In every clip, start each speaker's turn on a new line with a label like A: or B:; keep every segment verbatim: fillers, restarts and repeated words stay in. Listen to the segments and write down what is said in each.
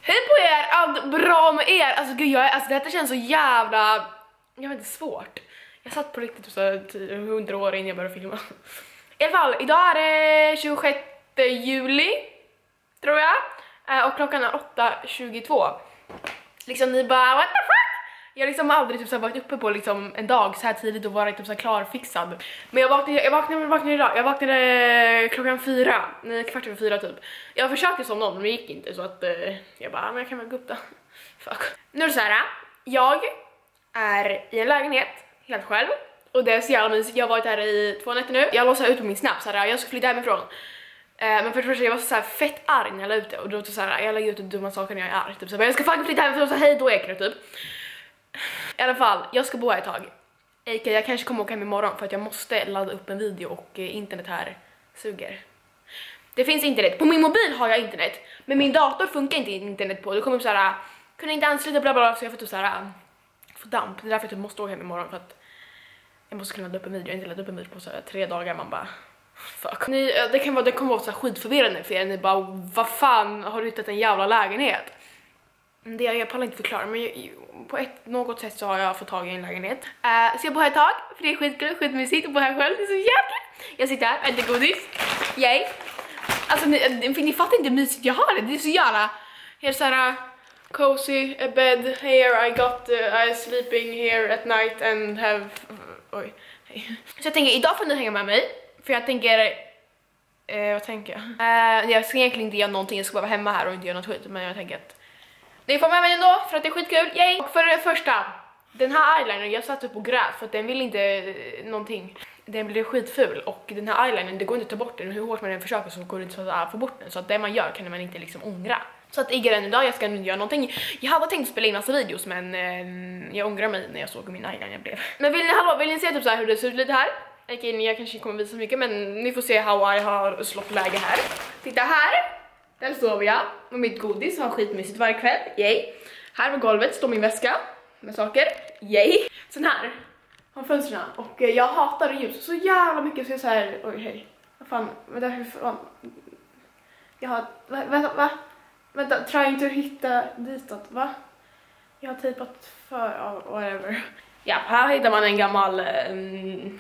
A: Hej på er, allt bra med er? Alltså gud, jag, alltså detta känns så jävla, jag vet inte, svårt. Jag satt på riktigt så hundra år innan jag började filma. I alla fall, idag är det tjugosjätte juli, tror jag. Och klockan är åtta tjugotvå. Liksom ni bara, what the fuck? Jag har liksom aldrig typ, så varit uppe på liksom, en dag så här tidigt och varit typ, så klarfixad. Men jag vaknade, jag vaknade, jag vaknade idag. Jag vaknade klockan fyra, nej, kvart över fyra typ. Jag försökte som någon men det gick inte så att eh, jag bara, men jag kan väl gå upp då. Fuck. Nu är det så här, jag är i en lägenhet helt själv. Och det är så jävla mysigt. Jag har varit här i två nätter nu. Jag låtsar ut på min snap så här, jag ska flytta hemifrån. Men för det första, jag var så här fett arg när jag la ut det. Och då så här, jag lägger ut dumma saker när jag är arg typ. Så här, jag ska faktiskt flytta hemifrån, så hej då Ekra typ. I alla fall, jag ska bo här ett tag. Eka, jag kanske kommer åka hem imorgon för att jag måste ladda upp en video och eh, internet här suger. Det finns internet. På min mobil har jag internet. Men min dator funkar inte internet på. Det kommer upp så här, kunde inte ansluta bla bla, så jag får typ så här, få damp. Det är därför jag typ måste åka hem imorgon för att jag måste kunna ladda upp en video. Jag har inte laddat upp en video på så här, tre dagar. Man bara, fuck. Ni, det kan vara, det kommer vara så här skitförvirrande för er. Ni bara, vad fan har du hittat en jävla lägenhet? Det jag, jag pallar inte förklara, men jag, på ett, något sätt så har jag fått tag i en lägenhet. Uh, så jag bor här ett tag, för det är skitkul, skitmysigt att bo här själv, det är så jävla. Jag sitter här, äter godis, yay. Alltså ni, ni fattar inte hur mysigt jag har det, det är så jävla, jag är såhär, cozy, a bed here, I got, uh, I sleeping here at night and have, uh, oj, hej. Så jag tänker, idag får ni hänga med mig, för jag tänker, uh, vad tänker jag? Uh, jag ska egentligen inte göra någonting, jag ska bara vara hemma här och inte göra något skit, men jag tänker att ni får med mig ändå för att det är skitkul, yay! Och för det första, den här eyelinern, jag satt upp och grät för att den vill inte eh, någonting. Den blir skitful och den här eyelinern, det går inte att ta bort den. Hur hårt man än försöker så går det inte att få bort den. Så att det man gör kan man inte liksom ångra. Så att igga den idag, jag ska nu göra någonting. Jag hade tänkt spela in massa videos men eh, jag ångrar mig när jag såg hur min eyeliner blev. Men vill ni, hallå, vill ni se typ så här hur det ser ut lite här? Okay, jag kanske inte kommer visa så mycket men ni får se how I har slått läge här. Titta här! Där sover jag med mitt godis, har skitmysigt varje kväll, yay. Här på golvet står min väska med saker, yay. Sen här har fönstren och jag hatar ljus så jävla mycket så jag säger, oj hej. Vad fan, vänta hur fan. Jag har, va, vänta, va? Vänta, trying to hitta ditåt, va? Jag har tejpat för, oh, whatever. Ja, här hittar man en gammal um,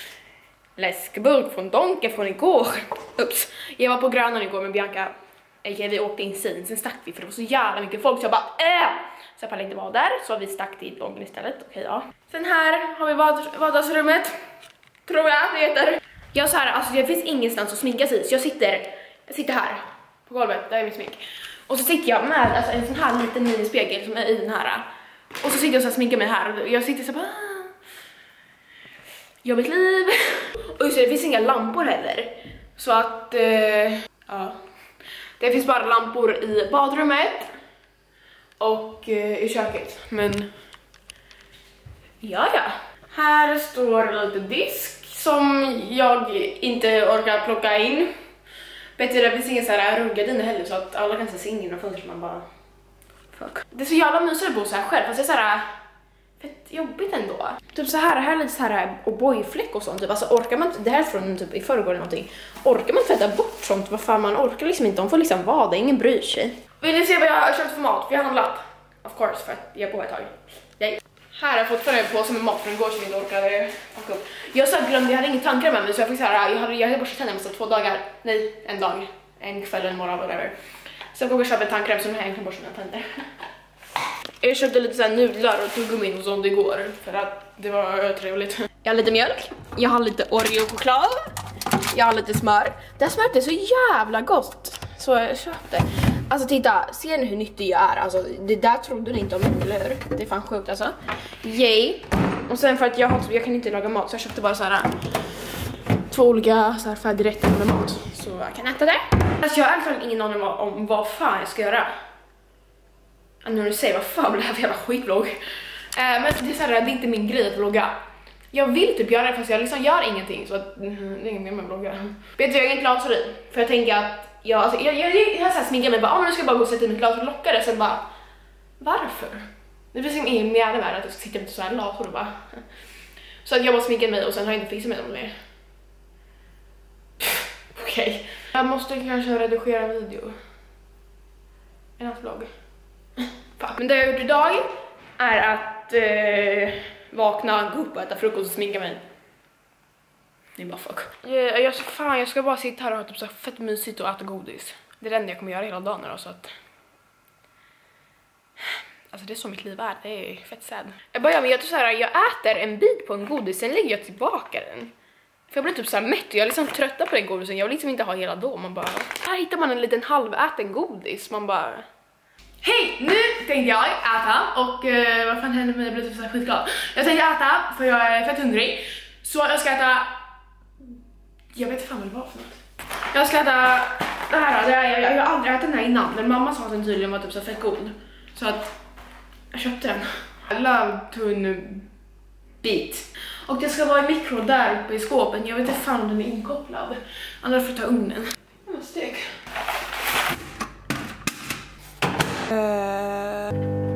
A: läskburk från Donken från igår. Ups, jag var på Grönan igår med Bianca. Okay, vi åkte in sen, sen stack vi för det var så jävla mycket folk så jag bara äh! Så jag pallade inte vara där så vi stack till Donken istället. Okej, okay, ja. Sen här har vi vad, vardagsrummet. Tror jag det heter. Jag så här, alltså det finns ingenstans att sminka sig så jag sitter, jag sitter här på golvet, där är min smink. Och så sitter jag med alltså, en sån här liten minispegel som är i den här. Och så sitter jag och så här, sminkar mig här och jag sitter så bara jobbigt liv. Och just det, det finns inga lampor heller. Så att, eh, ja. Det finns bara lampor i badrummet och eh, i köket. Men ja, ja. Här står lite disk som jag inte orkar plocka in. Bättre, det finns inga så här rullgardiner heller så att alla kan se in genom fönstret. Man bara fuck. Det är så jävla mysigt att bo så här själv fast det är så här fett jobbigt ändå. Typ så här, här är lite så här O'boy-fläck och sånt. Typ. Alltså orkar man, det här är från typ i förrgår eller någonting. Orkar man tvätta bort sånt? Vad fan, man orkar liksom inte. De får liksom vara, ingen bryr sig. Vill ni se vad jag har köpt för mat? Vi har handlat. Of course, för att jag bor ett tag. Yay. Här har jag fått förra på som en mat från igår som jag inte orkade packa upp. Jag så glömde, jag hade inga tankar med mig så jag fick så här, jag hade, jag hade borstat tänderna så två dagar. Nej, en dag. En kväll, en morgon, whatever. Så jag går och köper en tandkräm så nu har jag inte borstat mina tänder. Jag köpte lite så här nudlar och tuggummin och sånt igår för att det var trevligt. Jag har lite mjölk, jag har lite Oreo-choklad, jag har lite smör. Det här smöret är så jävla gott, så jag köpte. Alltså titta, ser ni hur nyttig jag är? Alltså det där trodde ni inte om mig, eller hur? Det är fan sjukt alltså. Yay. Och sen för att jag, har, jag kan inte laga mat så jag köpte bara så här två olika så här färdigrätter med mat. Så jag kan äta det. Alltså jag har i alla fall ingen aning om, om vad fan jag ska göra. Nu du säger vad fan blir det här för jävla skitvlogg. eh, Men det är, så här, det är inte min grej att vlogga. Jag vill typ göra det fast jag liksom gör ingenting. Så att, mm, det är ingen mer med att vlogga. Vet du, jag är inte glaseri. För jag tänker att jag, alltså, jag, jag, jag, jag har så här sminkat mig bara, ah, men nu ska jag bara gå och sätta i mitt glas och locka det. Sen bara, varför? Det finns ingen mer med att jag ska sitta med så här laser och bara. Så att jag bara sminkar mig och sen har jag inte fixat mig någon mer. Okej, okay. Jag måste kanske redigera en video. En annan vlogg. Fuck. Men det jag har gjort idag är att eh, vakna, gå upp och äta frukost och sminka mig. Det är bara fuck. Jag, jag, fan, jag ska bara sitta här och ha typ så fett mysigt och äta godis. Det är det enda jag kommer göra hela dagen då, så att... Alltså det är så mitt liv är, det är fett sad. Jag bara, ja, men jag tror så här, jag äter en bit på en godis, sen lägger jag tillbaka den. För jag blir typ så här mätt och jag är liksom trötta på den godisen. Jag vill liksom inte ha hela då. Man bara, här hittar man en liten halväten godis. Man bara... Hej! Nu tänkte jag äta och uh, vad fan hände med mig? Jag blev typ så här skitglad. Jag tänkte äta för jag är fett hungrig. Så jag ska äta... Jag vet inte fan vad det var för något. Jag ska äta det här då. Jag, jag, jag har aldrig ätit den här innan. Men mamma sa att den tydligen var typ så fett god. Så att jag köpte den. I love tunn bit. Och det ska vara i mikro där uppe i skåpen. Jag vet inte fan om den är inkopplad. Annars får jag ta ugnen. Jag steg. Uh...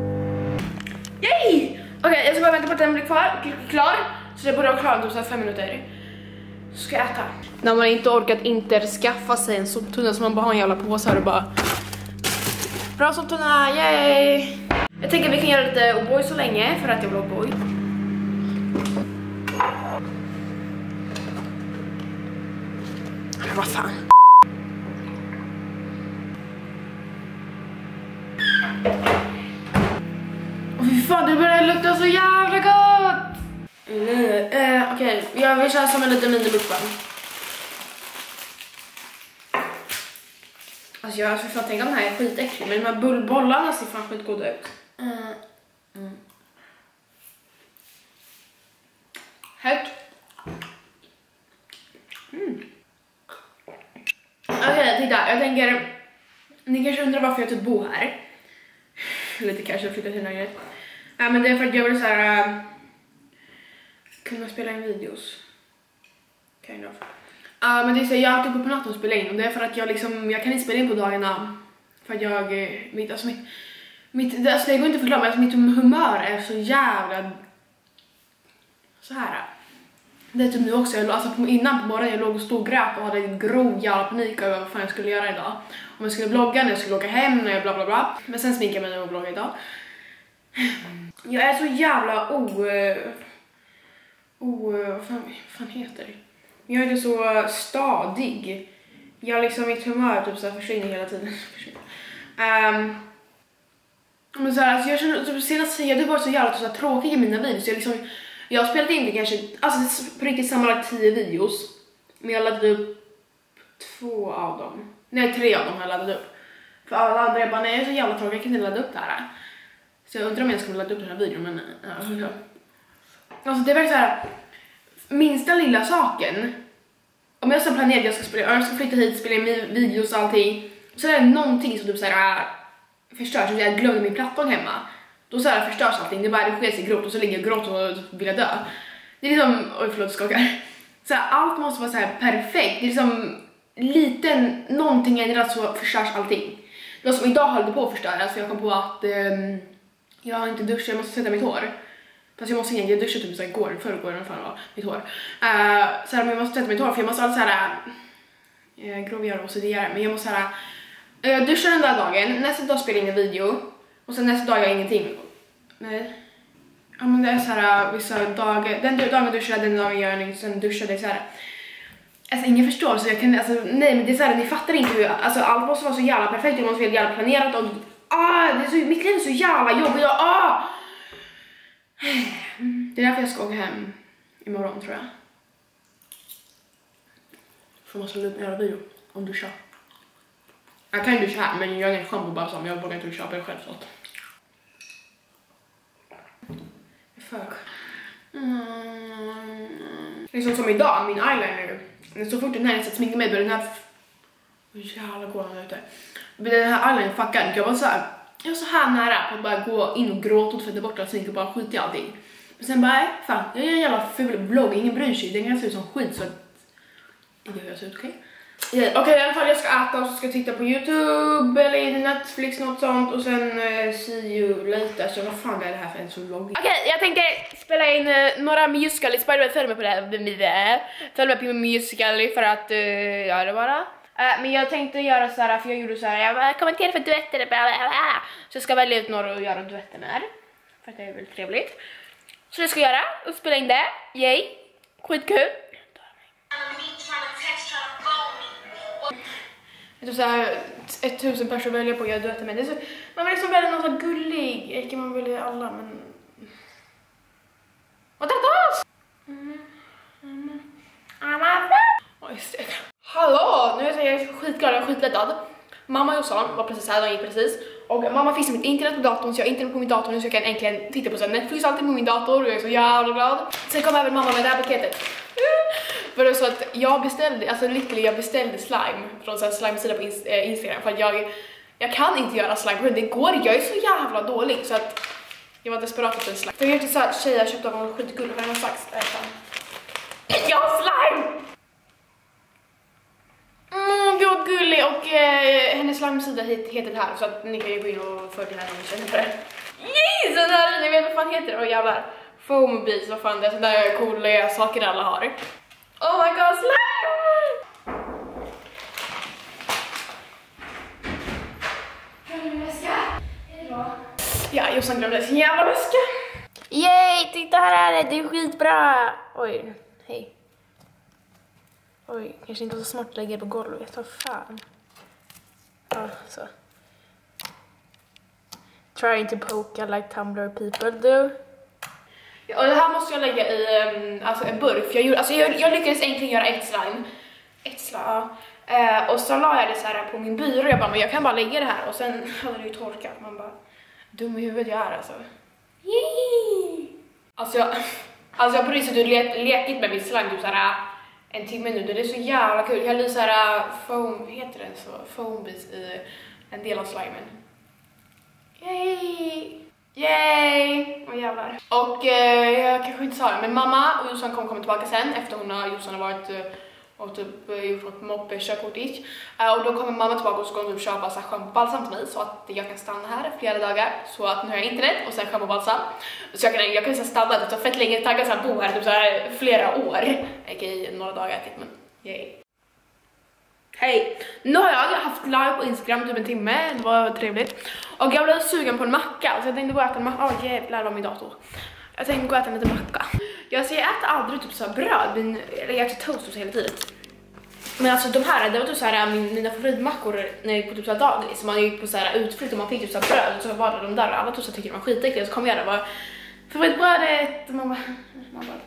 A: Yay! Okej, okay, jag ska bara vänta på att den blir klar. klar. Så det borde vara klar om typ fem minuter. Så ska jag äta. När man inte orkat inte skaffa sig en soptunna så man bara har en jävla påse här och bara... Bra soptunna, yay! Jag tänker att vi kan göra lite O'boy så länge för att jag vill O'boy. Men vad fan? Åh fy fan, det börjar lukta så jävla gott! Mm, eh, Okej, okay. Jag vill köra som en liten minibukband. Alltså jag för fan tänker att den här är skitäcklig, men de här bullbollarna ser fan skitgoda ut. Mm. Mm. Hett. Mm. Okej, okay, titta. Jag tänker... Ni kanske undrar varför jag typ bor här. Lite kanske flyttat till lägenhet. Ja, men det är för att jag vill så här... Uh, kunna spela in videos. Kind of. Ja, uh, men det är så jag är alltid uppe på natten och spelar in. Och det är för att jag liksom... Jag kan inte spela in på dagarna. För att jag... Mitt, alltså mitt... mitt alltså det går inte att förklara, men alltså mitt humör är så jävla... Så här. Det är typ nu också, jag, alltså på, innan på morgonen jag låg och stod och grät och hade en grov jävla panik över vad fan jag skulle göra idag. Om jag skulle vlogga, när jag skulle åka hem, när jag bla bla bla. Men sen sminkade jag mig och vlogga idag. Jag är så jävla o... O... Vad fan, vad fan heter det? Jag är inte så stadig. Jag liksom, mitt humör typ så här försvinner hela tiden. um, men så här, alltså jag känner typ senast jag det var så jävla så här, tråkig i mina videos. Jag liksom... Jag har spelat in det kanske, alltså på riktigt sammanlagt tio videos. Men jag laddade upp två av dem. Nej, tre av dem har jag laddat upp. För alla andra jag bara, nej jag är så jävla tråkig, jag kan inte ladda upp det här. Så jag undrar om jag ska ladda upp den här videon, men ja. Alltså det är verkligen så här, minsta lilla saken. Om jag ska planera att jag ska spela, jag ska flytta hit, spela in videos och allting. Så är det någonting som typ så här förstörs, så jag glömde min plattform hemma. Då så här förstörs allting, det bara det sker sig gråt och så ligger jag gråt och vill jag dö. Det är liksom, oj förlåt skakar. Så här, allt måste vara så här perfekt. Det är liksom liten, någonting ändras så förstörs allting. Det var som idag höll det på att förstöras för jag kom på att um, jag har inte duschat, jag måste sätta mitt hår. Fast jag måste inte, jag duschade typ så här igår, förrgår eller fan var mitt hår. Uh, så här, men jag måste sätta mitt hår för jag måste alltid så här uh, grovgöra och sedera. Men jag måste så här, uh, jag duschar den där dagen, nästa dag spelar jag in en video. Och sen nästa dag gör jag ingenting. Nej. Ja men det är så här vissa dagar. Den dagen duschar jag, den dagen gör jag ingenting. Sen duschar det så här. Alltså ingen förstår så jag kan alltså nej men det är så här, ni fattar inte hur alltså allt måste vara så jävla perfekt. Det måste vara jävla planerat och ah det är så mitt liv är så jävla jobbigt och ah. Det är därför jag ska åka hem imorgon tror jag. För man ska göra video om duscha. Jag kan ju duscha här men jag har ingen shampoo bara som jag vågar inte köpa det själv så att. Fuck. Mm. Liksom som idag, min eyeliner. Så fort den här sätts sminka mig börjar den här... Jävla går han ute. Men den här eyeliner fuckar. Jag var så här, jag var så här nära på att bara gå in och gråta och tvätta bort och sminka och bara skit i allting. Men sen bara, fan, jag gör en jävla ful vlogg. Ingen bryr sig. Den kan se ut som skit så att... Det gör så ut, okej? Okay? Okej, okay, i alla fall jag ska äta och så ska jag titta på YouTube eller Netflix något sånt och sen uh, see you later. Så vad fan är det här för en sån vlogg? Okej, okay, jag tänkte spela in uh, några musical. Spider-Man följ mig på det här. Följ mig på musical för att uh, ja det bara. men jag tänkte göra så här, för jag gjorde så här, jag bara, kommentera för duetter, bla bla bla. Så jag ska välja ut några och göra duetter med. För att det är väldigt trevligt. Så det ska jag göra och spela in det. Yay. Skitkul. Jag tror såhär ett tusen personer väljer på att göra duetter med. Det är så, man vill liksom välja någon så gullig. Inte man väljer alla, men... Och det är mm. Mm. Oj, stek. Hallå, nu är jag skitglad, jag är skitlättad. Mamma och Jossan var precis här, de gick precis. Och mamma fixade mitt internet på datorn, så jag har internet på min dator nu, så jag kan äntligen titta på sen Netflix alltid på min dator och jag är så jävla glad. Sen kom även mamma med det här paketet. För det var så att jag beställde, alltså literally jag beställde slime från en slime-sida på Instagram, för att jag, jag kan inte göra slime, det går inte, jag är så jävla dålig så att jag var desperat efter en slime. För jag vet inte så att tjejer köpte av en skitgullig för en sax. Jag har slime! Mm, det var gullig och eh, hennes slime-sida heter det här, så att ni kan ju gå in och följa här om ni känner för det. Yes, den här, ni vet vad fan heter det? Åh jävlar. Foam beads, vad fan det är, sådana där coola saker alla har. Oh my god, slime! Glömde min väska. Hejdå. Ja, Jossan glömde sin jävla väska. Yay, titta här är det, det är skitbra. Oj, hej. Oj, kanske inte så smart att lägga på golvet, vad fan. Ja, så. Trying to poke like Tumblr people do. Ja, och det här måste jag lägga i um, alltså en burk. För jag, gjorde, alltså jag, jag lyckades egentligen göra ett slime. Ett slime. Uh, och så la jag det så här på min byrå. Jag bara, men jag kan bara lägga det här. Och sen hade det ju torkat. Man bara, dum i huvudet jag är alltså. Yay! Alltså jag, alltså jag har precis le lekit med min slime typ så här en timme nu. Det är så jävla kul. Jag hade så här foam, heter det så? Foam beads i en del av slimen. Yay! Yay! Åh jävlar. Och eh, jag kanske inte sa det, men mamma och Jossan kommer komma tillbaka sen efter hon har, Jossan har varit eh, och typ eh, gjort något moppe, körkort dit. Uh, och då kommer mamma tillbaka och så kommer hon typ köpa så här schampobalsam till mig så att jag kan stanna här flera dagar. Så att nu har jag internet och sen schampobalsam. Så jag kan, jag kan så stanna det tar fett länge, tagga så här bo här typ så här flera år. Okej, några dagar typ, men yay. Hej! Nu har jag haft live på Instagram typ en timme, det var trevligt. Och jag blev sugen på en macka, så jag tänkte gå och äta en macka. Åh oh, jävlar vad min dator. Jag tänkte gå och äta en liten macka. Jag, så jag äter aldrig typ så här bröd, men jag äter toast och så hela tiden. Men alltså de här, det var typ så här mina favoritmackor när jag gick på typ så här dagis. Så man gick på så här utflykt och man fick typ så här bröd och så var det de där och alla typ så tycker de var skitäckliga. Så kom jag där och bara, favoritbrödet, och man bara, man bara.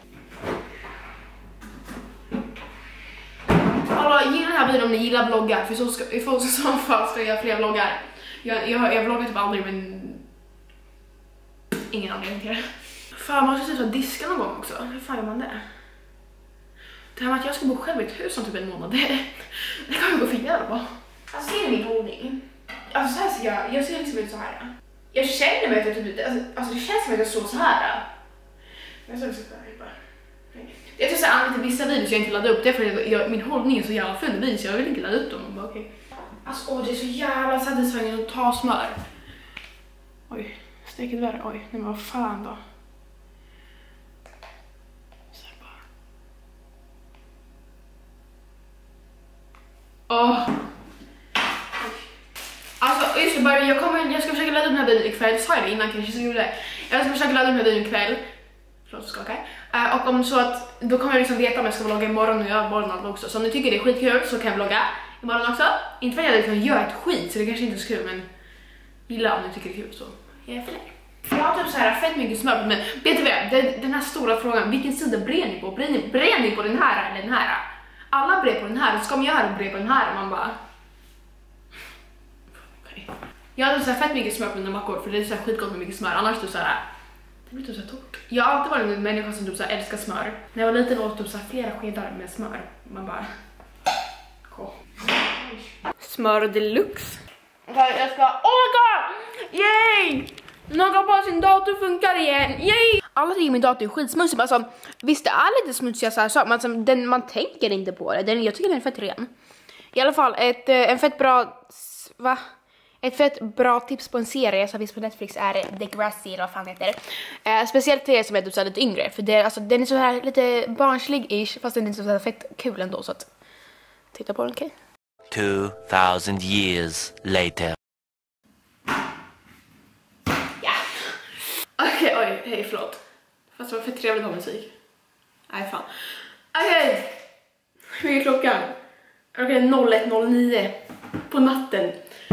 A: Alla gillar den här videon om ni gillar vloggar, för så ska, i så fall ska jag göra fler vloggar. Jag, jag, jag vloggar typ aldrig, men ingen anledning till det. Fan, man ska typ diska någon gång också. Hur fan gör man det? Det här med att jag ska bo själv i ett hus om typ en månad, det, det kan jag gå för jävla bra. Alltså ser ni min hållning? Alltså så här ser jag, jag ser liksom ut så här. Jag känner mig att jag typ, alltså, alltså det känns som att jag står så här. Jag står så här, bara. Jag tror så här, använder vissa videos jag inte laddar upp det för jag, jag, min hållning är så jävla full vid så jag vill inte ladda upp dem. Bara, okay. Alltså åh, det är så jävla satisfying att ta smör. Oj, stekigt värre. Oj, nej men vad fan då. Så här bara. Åh. Alltså just det, bara, jag, kommer, jag ska försöka ladda upp den här videon ikväll. Sa jag det innan kanske så gjorde det. Jag ska försöka ladda upp den här videon ikväll. Förlåt, skaka. Uh, och om så att då kommer jag liksom veta om jag ska vlogga imorgon och göra morgon också. Så om ni tycker det är skitkul så kan jag vlogga imorgon också. Inte för att jag liksom gör ett skit så det kanske inte är så kul, men gilla om ni tycker det är kul så jag är för det. Jag har typ så här fett mycket smör på mig. Vet du vad? Den här stora frågan, vilken sida brer ni på? Brer ni, brer ni på den här eller den här? Alla brer på den här, så ska man göra brer på den här och man bara... Okay. Jag har typ så här fett mycket smör på mina mackor för det är så här skitgott med mycket smör. Annars typ så här... Det blir typ så här torrt. Jag har alltid varit en människa som typ så här älskar smör. När jag var liten åt typ så här flera skedar med smör. Man bara... Cool. Smör deluxe. Okej, jag ska... Oh my god! Yay! Någon på sin dator funkar igen. Yay! Alla tycker min dator är skitsmutsig. Alltså, visst det är lite smutsiga så här saker. Men alltså, den, man tänker inte på det. Den, jag tycker den är fett ren. I alla fall, ett, en fett bra... Va? Ett fett bra tips på en serie som finns på Netflix är Degrassi eller vad fan heter det. Eh, speciellt till er som är typ lite yngre. För det, alltså, den är så här lite barnslig-ish. Fast den är så här fett kul ändå. Så att titta på den, okej? Okay?
B: Two thousand years later.
A: Ja. Okej, okay, oj, hej, förlåt. Fast det var för trevligt att ha musik. Nej, fan. Okej. Okay. Hur är klockan? Okej, okay, noll ett noll nio på natten.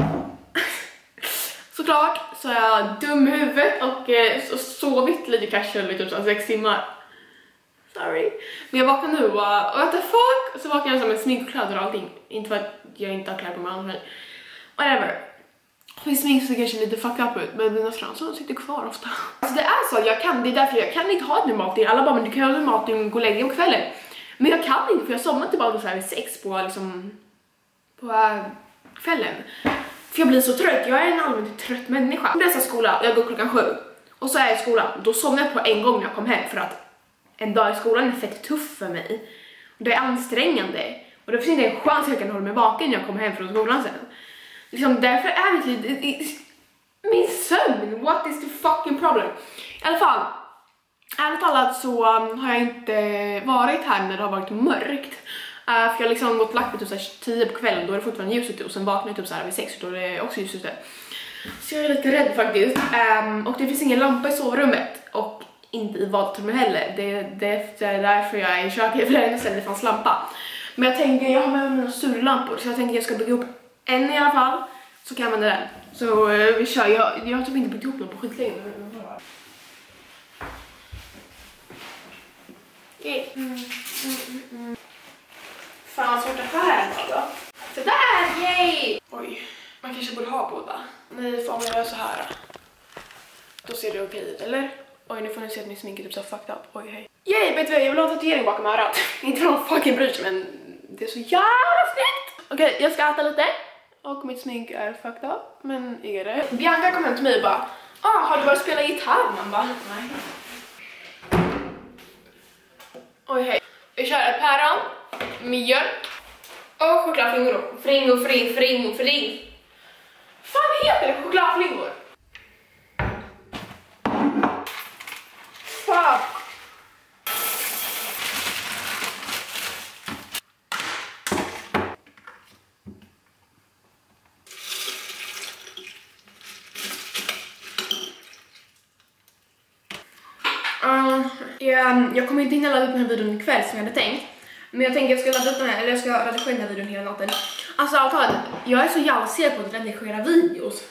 A: Såklart så är jag dum i huvudet och eh, så sovit lite casual i typ så sex timmar. Sorry. Men jag vaknar nu och bara, what the fuck? Så vaknar jag som en smink och kläder och allting. Inte för att jag inte har kläder på mig annars. Whatever. Min smink så kanske lite fuck up ut, men mina fransar sitter kvar ofta. Alltså det är så att jag kan, det är därför jag kan inte ha ett normalt dygn. Alla bara, men du kan ha ett normalt dygn och gå och lägga dig på kvällen. Men jag kan inte, för jag somnar inte bara så här vid sex på liksom på äh, kvällen. För jag blir så trött, jag är en allmänt trött människa. Jag läser skola, jag går klockan sju. Och så är jag i skolan, då somnar jag på en gång när jag kom hem. För att en dag i skolan är fett tuff för mig. Och det är ansträngande. Och det finns inte en chans att jag kan hålla mig vaken när jag kommer hem från skolan sen. Liksom, därför är det lite... Min sömn, what is the fucking problem? I alla fall, ärligt talat så um, har jag inte varit här när det har varit mörkt. Uh, för jag har liksom gått lagt på typ såhär tio på kvällen, då är det fortfarande ljus ute. Och sen vaknar jag typ såhär vid sex, då är det också ljus ute. Så jag är lite rädd faktiskt. Um, och det finns ingen lampa i sovrummet. Och inte i vardagsrummet heller. Det, det, det är därför jag är i köket, för det det fanns lampa. Men jag tänker, jag har med mig några surlampor, så jag tänker jag ska bygga upp en i alla fall. Så kan jag använda den. Så uh, vi kör. Jag, jag har typ inte byggt ihop någon på skitlänge. Okay. Mm, mm, mm, mm. Fan vad svårt det här då. Så där, yay! Oj, man kanske borde ha båda. Nej, får man göra så här. Då ser det okej ut, eller? Oj, nu får ni se att min smink är typ så fucked up. Oj, hej. Yay, vet du vad? Jag vill ha en tatuering bakom örat. Inte för någon fucking bryr sig, men det är så jävla snyggt! Okej, okay, jag ska äta lite. Och mitt smink är fucked up, men är det. Bianca kom hem till mig och bara, ah, har du börjat spela gitarr? Man bara, nej. Oj, hej. Vi kör ett päron, mjölk och chokladflingor. Fringor, fring, fring, fring. Fan heter det chokladflingor? Fuck. Uh, jag, jag kommer inte hinna ladda upp den här videon ikväll som jag hade tänkt. Men jag tänker jag ska ladda upp den här, eller jag ska redigera den här videon hela natten. Alltså allt, jag är så jävla seg på att redigera videos.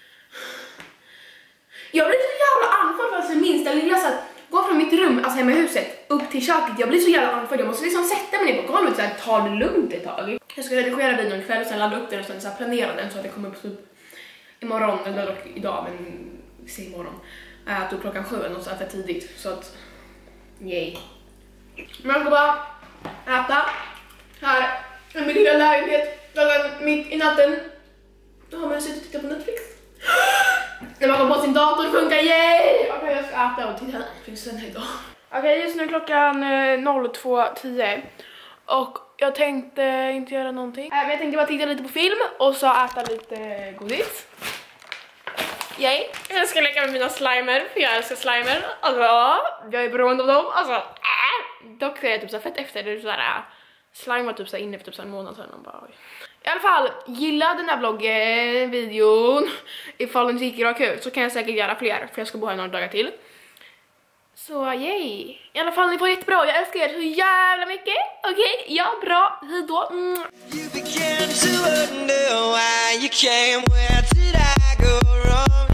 A: Jag blir så jävla anfall för alltså minsta lilla så att gå från mitt rum, alltså hemma i huset, upp till köket. Jag blir så jävla anfall, jag måste liksom sätta mig ner på golvet och så här, ta det lugnt ett tag. Jag ska redigera videon ikväll och sen ladda upp den och sen så här, planera den så att det kommer upp typ imorgon, eller dock idag, men vi ser imorgon. Äh, typ klockan sju eller något så här för tidigt, så att yay. Men jag ska bara äta här i min lilla lägenhet mitt i natten. Då har man suttit och tittat på Netflix. När man kommer på sin dator funkar, yay! Okej, okay, jag ska äta och titta Netflix sen idag. Okej, okay, just nu är klockan eh, två tio och jag tänkte inte göra någonting. Äh, men jag tänkte bara titta lite på film och så äta lite godis. Yay. Jag ska leka med mina slimer, för jag älskar slimer. Alltså, jag är beroende av dem. Alltså, äh. Dock är jag typ så fett efter. Det är sådär, äh. Slime var typ så inne för typ så en månad sedan. Och bara, oj. I alla fall, gilla den här vloggen, videon. Ifall den tycker det var kul så kan jag säkert göra fler, för jag ska bo här några dagar till. Så yay. I alla fall, ni får jättebra. Jag älskar er så jävla mycket. Okej, okay? Ja, bra. Hejdå. Mm. You began to wonder why you came, where did I go wrong?